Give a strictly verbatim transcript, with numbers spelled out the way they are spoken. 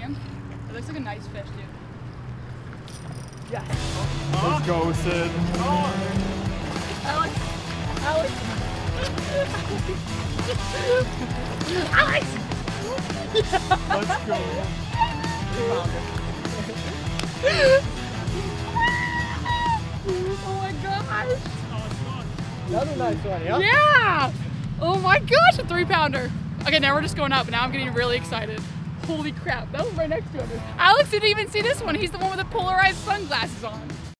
man. It looks like a nice fish, dude. Yes. Oh. Let's go, Sid. Oh. Alex. Alex. Alex. Let's go. Oh my gosh. Another nice one, yeah? Yeah. Oh my gosh, a three pounder. Okay, now we're just going up. Now I'm getting really excited. Holy crap, that was right next to him. Alex didn't even see this one. He's the one with the polarized sunglasses on.